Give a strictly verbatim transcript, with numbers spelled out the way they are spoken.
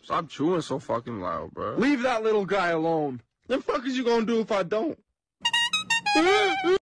Stop chewing so fucking loud, bro. Leave that little guy alone. The fuck is you gonna do if I don't?